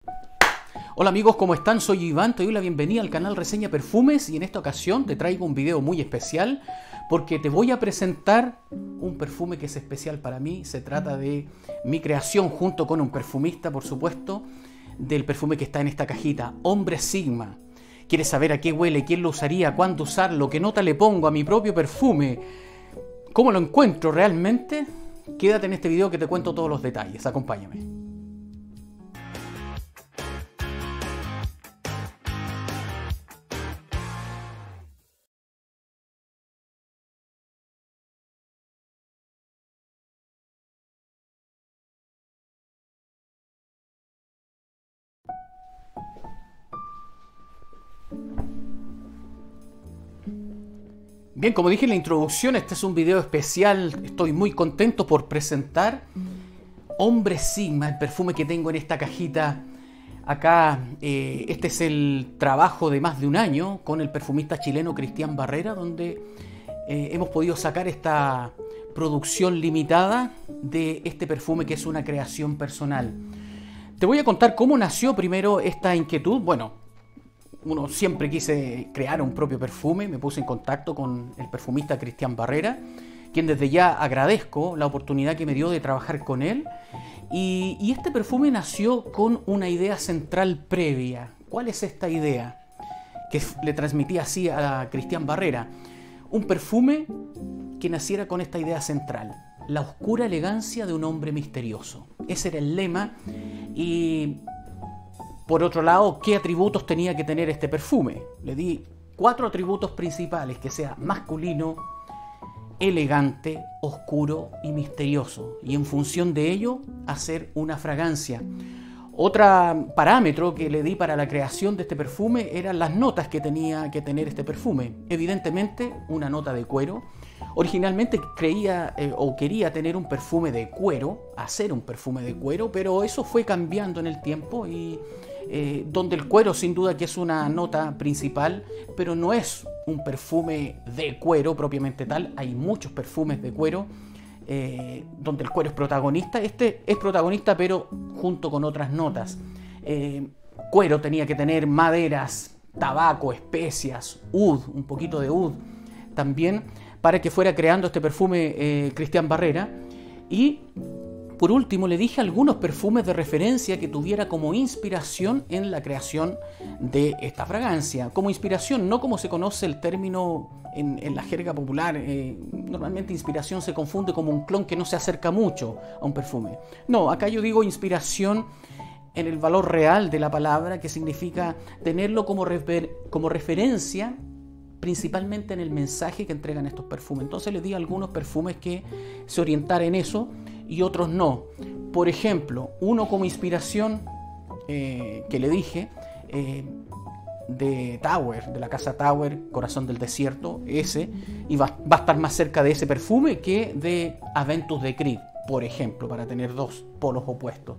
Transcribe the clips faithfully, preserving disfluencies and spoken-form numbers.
Hola amigos, ¿cómo están? Soy Iván, te doy la bienvenida al canal Reseña Perfumes y en esta ocasión te traigo un video muy especial porque te voy a presentar un perfume que es especial para mí. Se trata de mi creación junto con un perfumista, por supuesto, del perfume que está en esta cajita, Hombre Sigma. ¿Quieres saber a qué huele, quién lo usaría, cuándo usarlo, qué nota le pongo a mi propio perfume? ¿Cómo lo encuentro realmente? Quédate en este video que te cuento todos los detalles, acompáñame. Bien, como dije en la introducción, este es un video especial. Estoy muy contento por presentar Hombre Sigma, el perfume que tengo en esta cajita acá. Eh, este es el trabajo de más de un año con el perfumista chileno Cristian Barrera, donde eh, hemos podido sacar esta producción limitada de este perfume que es una creación personal. Te voy a contar cómo nació primero esta inquietud. Bueno, uno siempre quise crear un propio perfume, me puse en contacto con el perfumista Cristian Barrera, quien desde ya agradezco la oportunidad que me dio de trabajar con él. Y, y este perfume nació con una idea central previa. ¿Cuál es esta idea? Que le transmití así a Cristian Barrera. Un perfume que naciera con esta idea central: la oscura elegancia de un hombre misterioso. Ese era el lema. Y por otro lado, ¿qué atributos tenía que tener este perfume? Le di cuatro atributos principales: que sea masculino, elegante, oscuro y misterioso. Y en función de ello, hacer una fragancia. Otro parámetro que le di para la creación de este perfume eran las notas que tenía que tener este perfume. Evidentemente, una nota de cuero. Originalmente creía eh, o quería tener un perfume de cuero, hacer un perfume de cuero, pero eso fue cambiando en el tiempo y eh, donde el cuero sin duda que es una nota principal, pero no es un perfume de cuero propiamente tal. Hay muchos perfumes de cuero eh, donde el cuero es protagonista. Este es protagonista pero junto con otras notas. Eh, cuero tenía que tener maderas, tabaco, especias, oud, un poquito de oud también, para que fuera creando este perfume eh, Cristian Barrera. Y por último le dije algunos perfumes de referencia que tuviera como inspiración en la creación de esta fragancia. Como inspiración, no como se conoce el término en, en la jerga popular. Eh, normalmente inspiración se confunde como un clon que no se acerca mucho a un perfume. No, acá yo digo inspiración en el valor real de la palabra, que significa tenerlo como, refer como referencia, principalmente en el mensaje que entregan estos perfumes. Entonces les di algunos perfumes que se orientaran en eso y otros no. Por ejemplo, uno como inspiración eh, que le dije, eh, de Tower, de la casa Tower, Corazón del Desierto, ese, y va, va a estar más cerca de ese perfume que de Aventus de Creed, por ejemplo, para tener dos polos opuestos.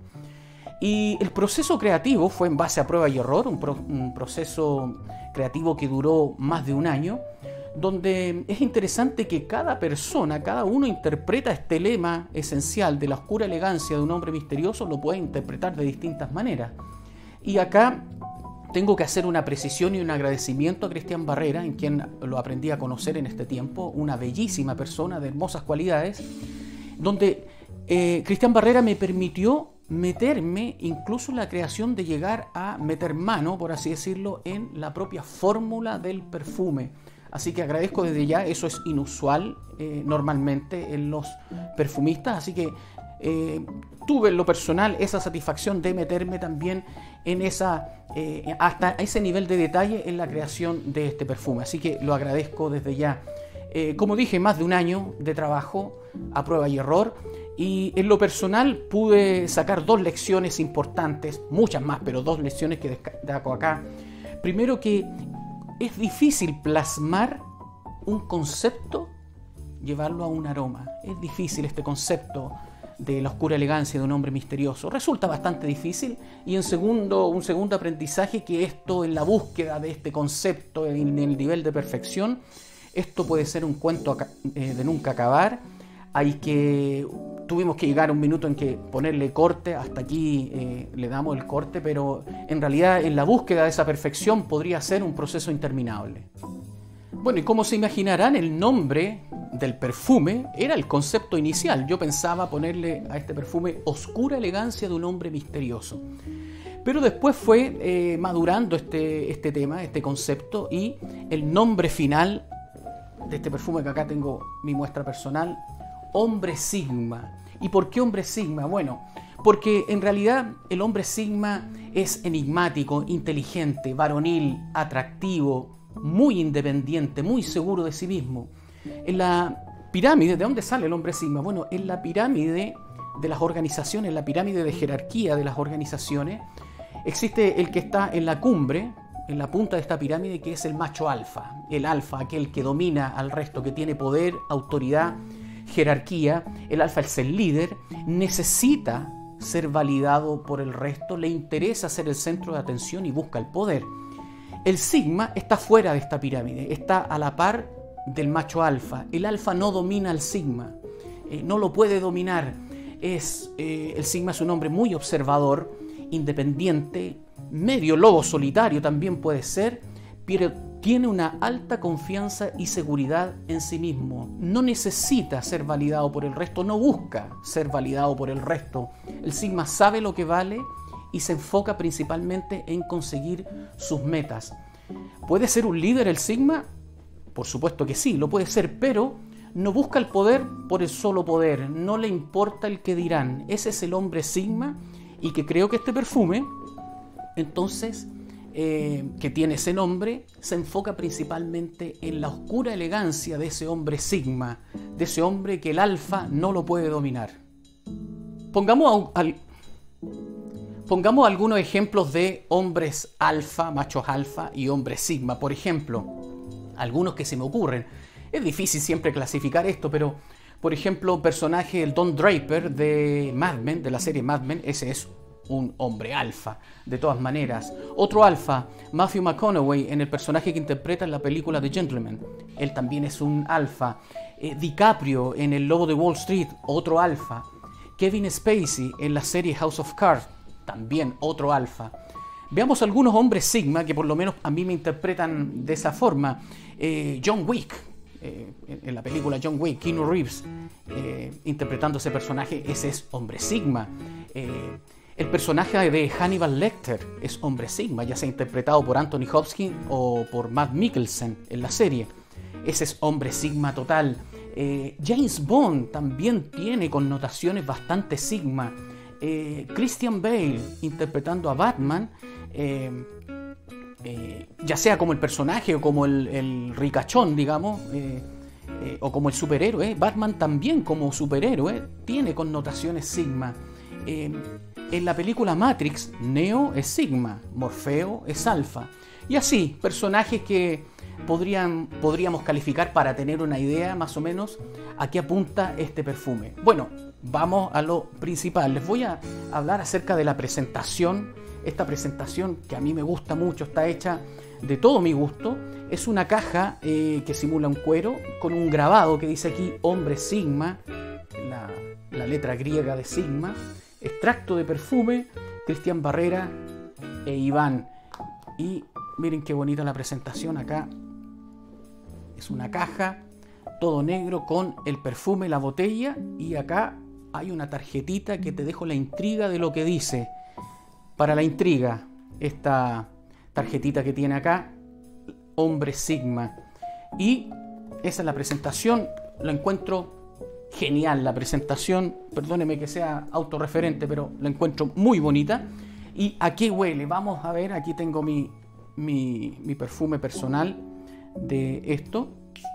Y el proceso creativo fue en base a prueba y error, un, pro, un proceso creativo que duró más de un año, donde es interesante que cada persona, cada uno interpreta este lema esencial de la oscura elegancia de un hombre misterioso, lo puede interpretar de distintas maneras. Y acá tengo que hacer una precisión y un agradecimiento a Cristian Barrera, en quien lo aprendí a conocer en este tiempo, una bellísima persona de hermosas cualidades, donde eh, Cristian Barrera me permitió meterme incluso en la creación de llegar a meter mano, por así decirlo, en la propia fórmula del perfume. Así que agradezco desde ya, eso es inusual eh, normalmente en los perfumistas, así que eh, tuve en lo personal esa satisfacción de meterme también en esa, eh, hasta ese nivel de detalle en la creación de este perfume, así que lo agradezco desde ya. Eh, como dije, más de un año de trabajo a prueba y error. Y en lo personal pude sacar dos lecciones importantes, muchas más, pero dos lecciones que destaco acá. Primero, que es difícil plasmar un concepto, llevarlo a un aroma. Es difícil este concepto de la oscura elegancia de un hombre misterioso. Resulta bastante difícil. Y en segundo, un segundo aprendizaje, que esto en la búsqueda de este concepto, en el nivel de perfección, esto puede ser un cuento de nunca acabar. Hay que tuvimos que llegar a un minuto en que ponerle corte, hasta aquí eh, le damos el corte, pero en realidad en la búsqueda de esa perfección podría ser un proceso interminable. Bueno, y como se imaginarán, el nombre del perfume era el concepto inicial. Yo pensaba ponerle a este perfume oscura elegancia de un hombre misterioso. Pero después fue eh, madurando este, este tema, este concepto, y el nombre final de este perfume, que acá tengo mi muestra personal, Hombre Sigma. ¿Y por qué Hombre Sigma? Bueno, porque en realidad el hombre Sigma es enigmático, inteligente, varonil, atractivo, muy independiente, muy seguro de sí mismo. En la pirámide, ¿de dónde sale el hombre Sigma? Bueno, en la pirámide de las organizaciones, en la pirámide de jerarquía de las organizaciones, existe el que está en la cumbre, en la punta de esta pirámide, que es el macho alfa. El alfa, aquel que domina al resto, que tiene poder, autoridad, jerarquía. El alfa es el líder, necesita ser validado por el resto, le interesa ser el centro de atención y busca el poder. El sigma está fuera de esta pirámide, está a la par del macho alfa. El alfa no domina al sigma, eh, no lo puede dominar. Es, eh, el sigma es un hombre muy observador, independiente, medio lobo solitario también puede ser, pero tiene una alta confianza y seguridad en sí mismo. No necesita ser validado por el resto, no busca ser validado por el resto. El sigma sabe lo que vale y se enfoca principalmente en conseguir sus metas. ¿Puede ser un líder el sigma? Por supuesto que sí, lo puede ser, pero no busca el poder por el solo poder, no le importa el que dirán. Ese es el hombre sigma, y que creo que este perfume, entonces, eh, que tiene ese nombre, se enfoca principalmente en la oscura elegancia de ese hombre sigma, de ese hombre que el alfa no lo puede dominar. Pongamos, a, al, pongamos algunos ejemplos de hombres alfa, machos alfa y hombres sigma. Por ejemplo, algunos que se me ocurren. Es difícil siempre clasificar esto, pero por ejemplo, personaje el Don Draper de Mad Men, de la serie Mad Men, ese es un hombre alfa, de todas maneras. Otro alfa, Matthew McConaughey, en el personaje que interpreta en la película The Gentleman. Él también es un alfa. Eh, DiCaprio en El Lobo de Wall Street, otro alfa. Kevin Spacey en la serie House of Cards, también otro alfa. Veamos algunos hombres sigma que por lo menos a mí me interpretan de esa forma. Eh, John Wick. Eh, en la película John Wick, Keanu Reeves eh, interpretando ese personaje, ese es hombre sigma. Eh, el personaje de Hannibal Lecter es hombre sigma, ya sea interpretado por Anthony Hopkins o por Matt Mikkelsen en la serie. Ese es hombre sigma total. Eh, James Bond también tiene connotaciones bastante sigma. Eh, Christian Bale interpretando a Batman, eh, Eh, ya sea como el personaje o como el, el ricachón, digamos, eh, eh, o como el superhéroe. Batman también como superhéroe tiene connotaciones sigma. Eh, en la película Matrix, Neo es sigma, Morfeo es alfa. Y así, personajes que podrían, podríamos calificar para tener una idea más o menos a qué apunta este perfume. Bueno, vamos a lo principal. Les voy a hablar acerca de la presentación. Esta presentación, que a mí me gusta mucho, está hecha de todo mi gusto. Es una caja eh, que simula un cuero con un grabado que dice aquí hombre sigma, la, la letra griega de sigma, extracto de perfume, Cristian Barrera e Iván. Y miren qué bonita la presentación acá. Es una caja, todo negro con el perfume, la botella, y acá hay una tarjetita que te dejo la intriga de lo que dice. Para la intriga, esta tarjetita que tiene acá, hombre sigma. Y esa es la presentación, lo encuentro genial la presentación, perdóneme que sea autorreferente, pero la encuentro muy bonita. ¿Y a qué huele? Vamos a ver, aquí tengo mi, mi, mi perfume personal de esto.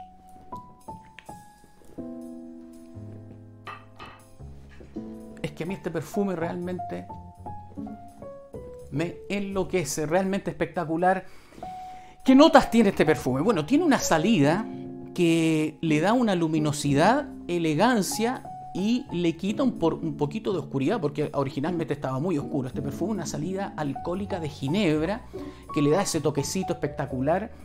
Es que a mí este perfume realmente me enloquece, realmente espectacular. ¿Qué notas tiene este perfume? Bueno, tiene una salida que le da una luminosidad, elegancia y le quita un, por, un poquito de oscuridad, porque originalmente estaba muy oscuro. Este perfume, una salida alcohólica de ginebra que le da ese toquecito espectacular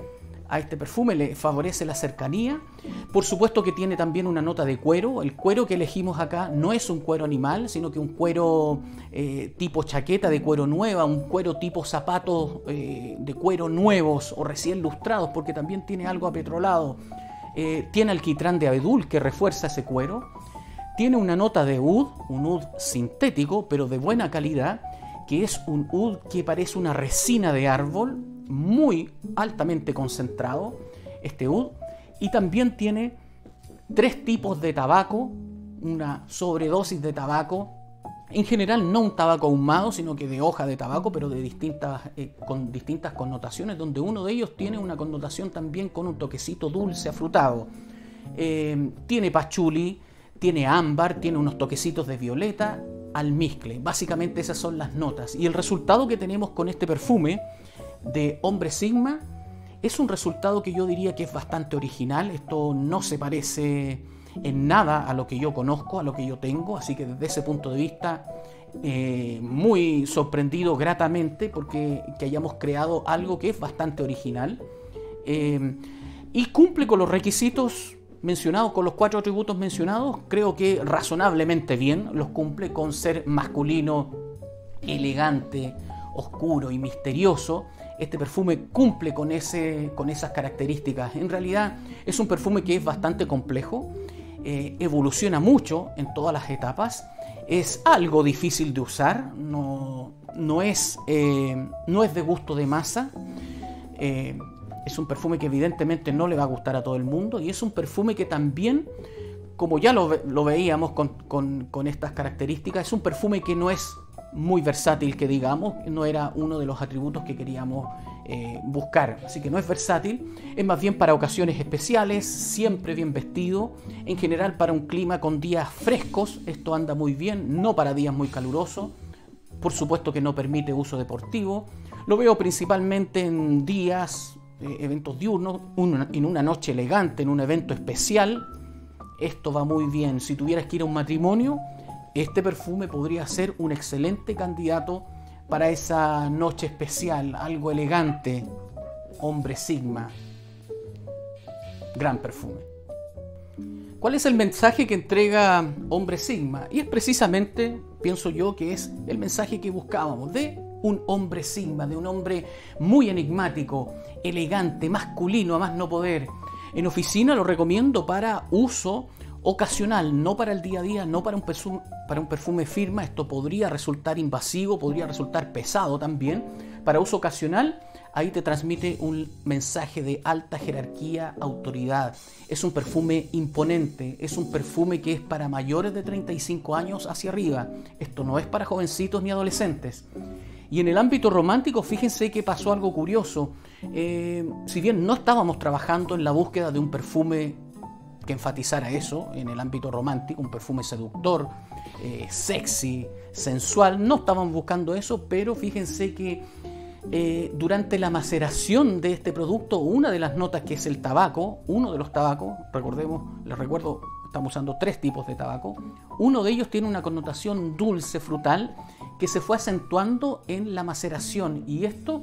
a este perfume, le favorece la cercanía. Por supuesto que tiene también una nota de cuero. El cuero que elegimos acá no es un cuero animal, sino que un cuero eh, tipo chaqueta de cuero nueva, un cuero tipo zapatos eh, de cuero nuevos o recién lustrados, porque también tiene algo apetrolado. Eh, tiene alquitrán de abedul que refuerza ese cuero. Tiene una nota de oud, un oud sintético, pero de buena calidad, que es un oud que parece una resina de árbol, muy altamente concentrado, este oud. Y también tiene tres tipos de tabaco, una sobredosis de tabaco, en general no un tabaco ahumado, sino que de hoja de tabaco, pero de distintas, eh, con distintas connotaciones, donde uno de ellos tiene una connotación también con un toquecito dulce, afrutado. Eh, tiene pachuli, tiene ámbar, tiene unos toquecitos de violeta, almizcle. Básicamente esas son las notas. Y el resultado que tenemos con este perfume de Hombre Sigma es un resultado que yo diría que es bastante original. Esto no se parece en nada a lo que yo conozco, a lo que yo tengo. Así que desde ese punto de vista, eh, muy sorprendido gratamente porque que hayamos creado algo que es bastante original. Eh, y cumple con los requisitos mencionados, con los cuatro atributos mencionados, creo que razonablemente bien los cumple, con ser masculino, elegante, oscuro y misterioso. Este perfume cumple con, ese, con esas características. En realidad es un perfume que es bastante complejo, eh, evoluciona mucho en todas las etapas, es algo difícil de usar, no, no, es, eh, no es de gusto de masa. eh, Es un perfume que evidentemente no le va a gustar a todo el mundo, y es un perfume que también, como ya lo, lo veíamos con, con, con estas características, es un perfume que no es muy versátil, que digamos, no era uno de los atributos que queríamos eh, buscar. Así que no es versátil, es más bien para ocasiones especiales, siempre bien vestido, en general para un clima con días frescos, esto anda muy bien, no para días muy calurosos. Por supuesto que no permite uso deportivo, lo veo principalmente en días, eventos diurnos, una, en una noche elegante, en un evento especial. Esto va muy bien. Si tuvieras que ir a un matrimonio, este perfume podría ser un excelente candidato para esa noche especial, algo elegante. Hombre Sigma, gran perfume. ¿Cuál es el mensaje que entrega Hombre Sigma? Y es precisamente, pienso yo, que es el mensaje que buscábamos de un hombre Sigma, de un hombre muy enigmático, elegante, masculino a más no poder. En oficina lo recomiendo para uso ocasional, no para el día a día, no para un perfume, para un perfume firma. Esto podría resultar invasivo, podría resultar pesado también. Para uso ocasional, ahí te transmite un mensaje de alta jerarquía, autoridad. Es un perfume imponente, es un perfume que es para mayores de treinta y cinco años hacia arriba. Esto no es para jovencitos ni adolescentes. Y en el ámbito romántico, fíjense que pasó algo curioso. Eh, si bien no estábamos trabajando en la búsqueda de un perfume que enfatizara eso, en el ámbito romántico, un perfume seductor, eh, sexy, sensual, no estábamos buscando eso, pero fíjense que eh, durante la maceración de este producto, una de las notas, que es el tabaco, uno de los tabacos, recordemos, les recuerdo, estamos usando tres tipos de tabaco, uno de ellos tiene una connotación dulce, frutal, que se fue acentuando en la maceración, y esto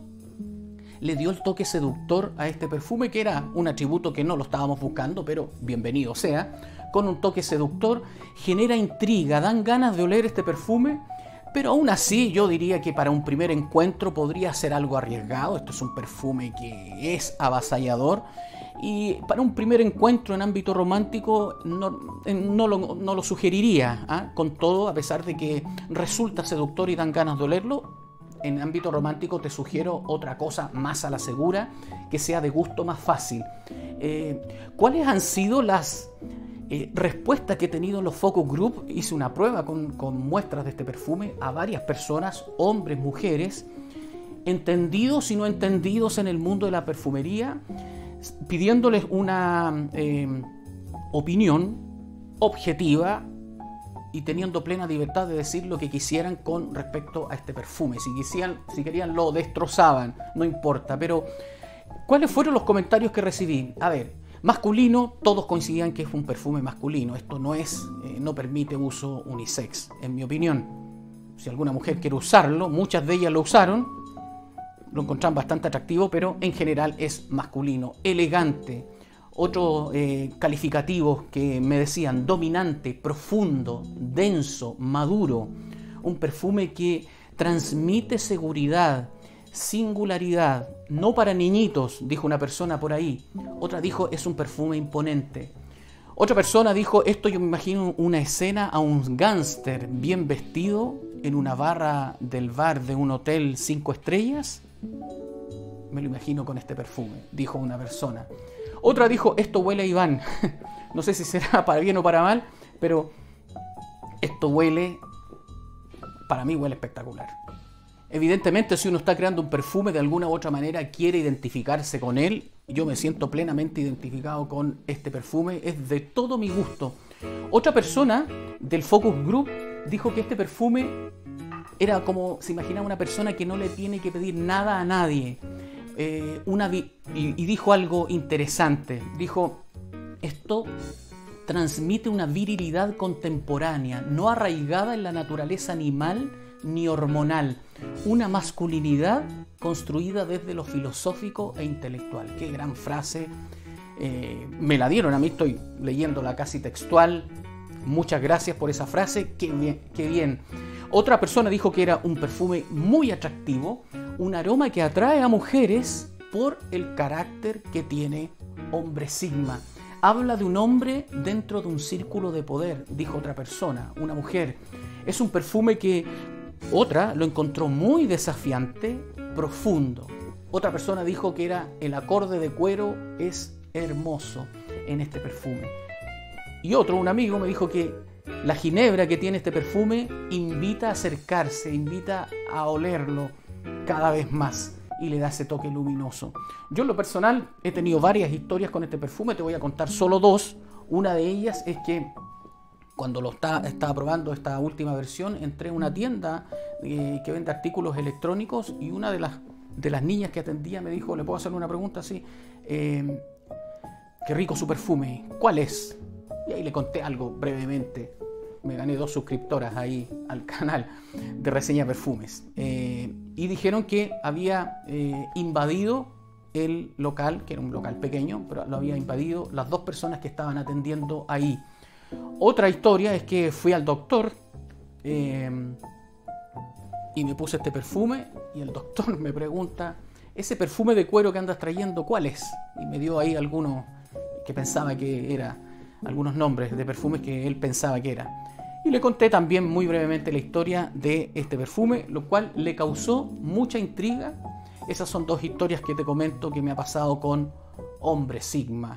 le dio el toque seductor a este perfume, que era un atributo que no lo estábamos buscando, pero bienvenido sea. Con un toque seductor, genera intriga, dan ganas de oler este perfume, pero aún así yo diría que para un primer encuentro podría ser algo arriesgado. Esto es un perfume que es avasallador, y para un primer encuentro en ámbito romántico no, no, lo, no lo sugeriría, ¿eh? Con todo, a pesar de que resulta seductor y dan ganas de olerlo, en ámbito romántico te sugiero otra cosa más a la segura, que sea de gusto más fácil. Eh, ¿Cuáles han sido las eh, respuestas que he tenido en los focus group? Hice una prueba con, con muestras de este perfume a varias personas, hombres, mujeres, entendidos y no entendidos en el mundo de la perfumería, pidiéndoles una eh, opinión objetiva y teniendo plena libertad de decir lo que quisieran con respecto a este perfume. Si quisieran, si querían lo destrozaban, no importa. Pero, ¿cuáles fueron los comentarios que recibí? A ver, masculino, todos coincidían que es un perfume masculino. Esto no es, eh, no permite uso unisex, en mi opinión. Si alguna mujer quiere usarlo, muchas de ellas lo usaron, lo encontraban bastante atractivo, pero en general es masculino, elegante. Otros eh, calificativos que me decían: dominante, profundo, denso, maduro. Un perfume que transmite seguridad, singularidad, no para niñitos, dijo una persona por ahí. Otra dijo: es un perfume imponente. Otra persona dijo: esto yo me imagino una escena a un gángster bien vestido en una barra del bar de un hotel cinco estrellas. Me lo imagino con este perfume, dijo una persona. Otra dijo: esto huele a Iván. No sé si será para bien o para mal, pero esto huele, para mí huele espectacular. Evidentemente, si uno está creando un perfume, de alguna u otra manera quiere identificarse con él. Yo me siento plenamente identificado con este perfume, es de todo mi gusto. Otra persona del Focus Group dijo que este perfume era como, se imaginaba una persona que no le tiene que pedir nada a nadie. Eh, una vi y, y dijo algo interesante. Dijo: esto transmite una virilidad contemporánea, no arraigada en la naturaleza animal ni hormonal, una masculinidad construida desde lo filosófico e intelectual. Qué gran frase. Eh, me la dieron a mí, estoy leyéndola casi textual. Muchas gracias por esa frase, qué bien, qué bien. Otra persona dijo que era un perfume muy atractivo, un aroma que atrae a mujeres por el carácter que tiene Hombre Sigma. Habla de un hombre dentro de un círculo de poder, dijo otra persona, una mujer. Es un perfume que otra lo encontró muy desafiante, profundo. Otra persona dijo que era el acorde de cuero es hermoso en este perfume. Y otro, un amigo, me dijo que la ginebra que tiene este perfume invita a acercarse, invita a olerlo cada vez más y le da ese toque luminoso. Yo en lo personal he tenido varias historias con este perfume, te voy a contar solo dos. Una de ellas es que cuando lo está, estaba probando esta última versión, entré a una tienda eh, que vende artículos electrónicos y una de las, de las niñas que atendía me dijo: ¿le puedo hacer una pregunta así? Eh, qué rico su perfume, ¿cuál es? Y ahí le conté algo brevemente. Me gané dos suscriptoras ahí al canal de reseña perfumes. Eh, y dijeron que había eh, invadido el local, que era un local pequeño, pero lo había invadido las dos personas que estaban atendiendo ahí. Otra historia es que fui al doctor eh, y me puse este perfume y el doctor me pregunta: ese perfume de cuero que andas trayendo, ¿cuál es? Y me dio ahí algunos que pensaba que era, algunos nombres de perfumes que él pensaba que era. Y le conté también muy brevemente la historia de este perfume, lo cual le causó mucha intriga. Esas son dos historias que te comento que me ha pasado con Hombre Sigma,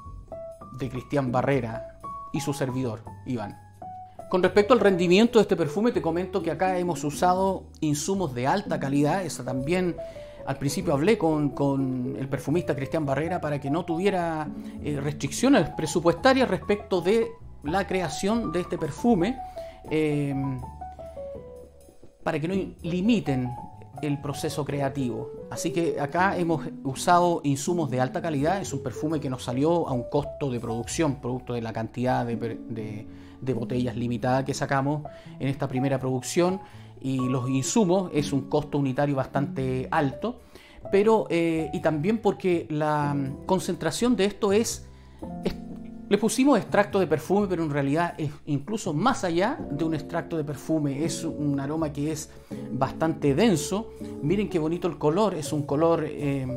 de Cristian Barrera y su servidor, Iván. Con respecto al rendimiento de este perfume, te comento que acá hemos usado insumos de alta calidad. Esa también, al principio hablé con, con el perfumista Cristian Barrera para que no tuviera eh, restricciones presupuestarias respecto de la creación de este perfume, eh, para que no limiten el proceso creativo. Así que acá hemos usado insumos de alta calidad. Es un perfume que nos salió a un costo de producción, producto de la cantidad de, de, de botellas limitadas que sacamos en esta primera producción, y los insumos es un costo unitario bastante alto, pero eh, y también porque la concentración de esto es, es le pusimos extracto de perfume, pero en realidad es incluso más allá de un extracto de perfume. Es un aroma que es bastante denso. Miren qué bonito el color. Es un color eh,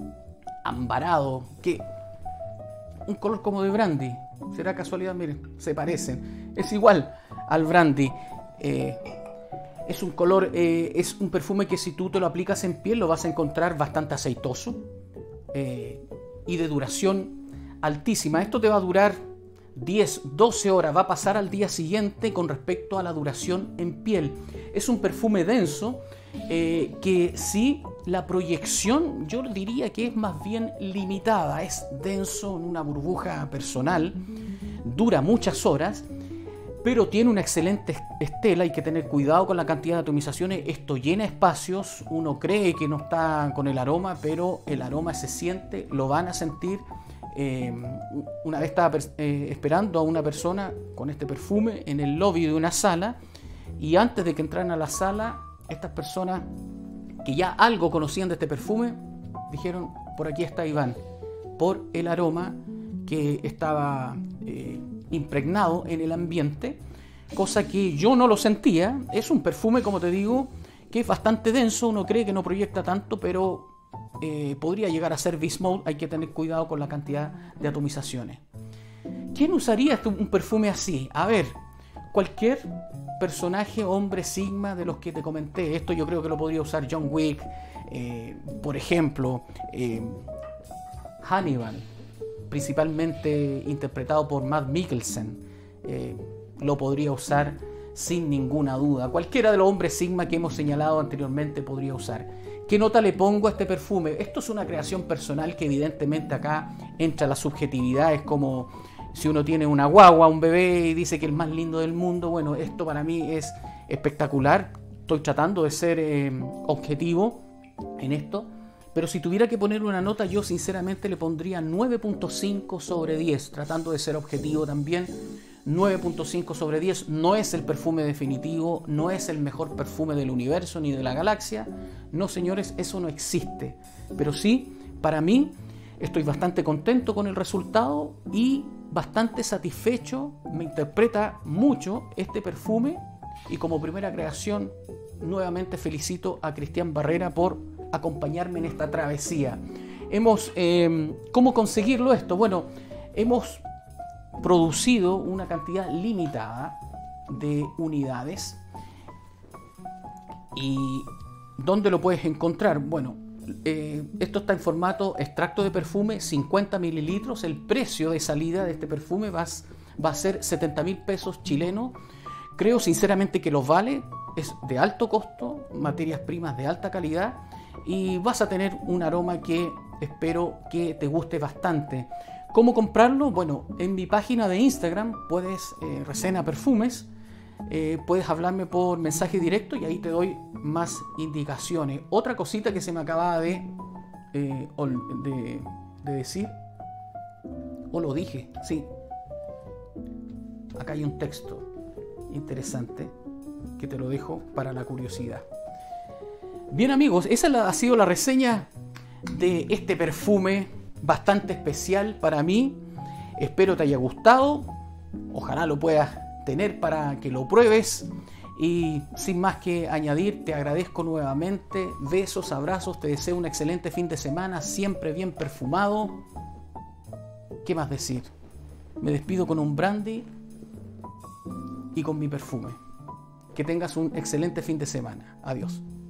ambarado, que un color como de brandy. ¿Será casualidad? Miren, se parecen. Es igual al brandy. Eh, es un color, eh, es un perfume que si tú te lo aplicas en piel lo vas a encontrar bastante aceitoso eh, y de duración altísima. Esto te va a durar diez, doce horas, va a pasar al día siguiente con respecto a la duración en piel. Es un perfume denso eh, que sí, la proyección yo diría que es más bien limitada. Es denso en una burbuja personal, dura muchas horas, pero tiene una excelente estela. Hay que tener cuidado con la cantidad de atomizaciones. Esto llena espacios, uno cree que no está con el aroma, pero el aroma se siente, lo van a sentir. Eh, una vez estaba eh, esperando a una persona con este perfume en el lobby de una sala, y antes de que entraran a la sala, estas personas que ya algo conocían de este perfume, dijeron, por aquí está Iván, por el aroma que estaba eh, impregnado en el ambiente, cosa que yo no lo sentía. Es un perfume, como te digo, que es bastante denso, uno cree que no proyecta tanto, pero eh, podría llegar a ser Beast Mode. Hay que tener cuidado con la cantidad de atomizaciones. ¿Quién usaría un perfume así? A ver, cualquier personaje, hombre sigma de los que te comenté. Esto yo creo que lo podría usar John Wick, eh, por ejemplo, eh, Hannibal, principalmente interpretado por Mads Mikkelsen, eh, lo podría usar sin ninguna duda. Cualquiera de los hombres sigma que hemos señalado anteriormente podría usar. ¿Qué nota le pongo a este perfume? Esto es una creación personal que evidentemente acá entra la subjetividad. Es como si uno tiene una guagua, un bebé y dice que es el más lindo del mundo. Bueno, esto para mí es espectacular. Estoy tratando de ser eh, objetivo en esto. Pero si tuviera que poner una nota, yo sinceramente le pondría nueve punto cinco sobre diez, tratando de ser objetivo también. nueve punto cinco sobre diez. No es el perfume definitivo, no es el mejor perfume del universo ni de la galaxia. No, señores, eso no existe. Pero sí, para mí, estoy bastante contento con el resultado y bastante satisfecho. Me interpreta mucho este perfume y como primera creación, nuevamente felicito a Cristian Barrera por acompañarme en esta travesía. Hemos, eh, ¿cómo conseguirlo esto? Bueno, hemos producido una cantidad limitada de unidades. ¿Y dónde lo puedes encontrar? Bueno, eh, esto está en formato extracto de perfume, cincuenta mililitros. El precio de salida de este perfume va, va a ser setenta mil pesos chilenos. Creo sinceramente que lo vale. Es de alto costo, materias primas de alta calidad y vas a tener un aroma que espero que te guste bastante. ¿Cómo comprarlo? Bueno, en mi página de Instagram puedes, eh, Resena Perfumes, eh, puedes hablarme por mensaje directo y ahí te doy más indicaciones. Otra cosita que se me acababa de, eh, de, de decir, o lo dije, sí. Acá hay un texto interesante que te lo dejo para la curiosidad. Bien, amigos, esa ha sido la reseña de este perfume bastante especial para mí. Espero te haya gustado. Ojalá lo puedas tener para que lo pruebes. Y sin más que añadir, te agradezco nuevamente. Besos, abrazos. Te deseo un excelente fin de semana. Siempre bien perfumado. ¿Qué más decir? Me despido con un brandy y con mi perfume. Que tengas un excelente fin de semana. Adiós.